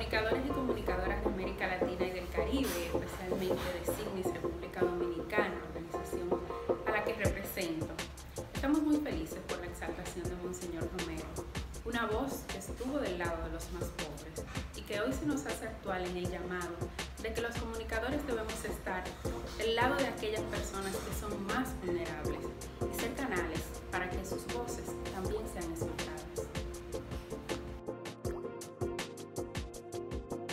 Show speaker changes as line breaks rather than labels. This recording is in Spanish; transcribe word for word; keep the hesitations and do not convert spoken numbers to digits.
comunicadores y comunicadoras de América Latina y del Caribe, especialmente de Signis, República Dominicana, organización a la que represento. Estamos muy felices por la exaltación de Monseñor Romero, una voz que estuvo del lado de los más pobres y que hoy se nos hace actual en el llamado de que los comunicadores debemos estar del lado de aquellas personas que son más vulnerables.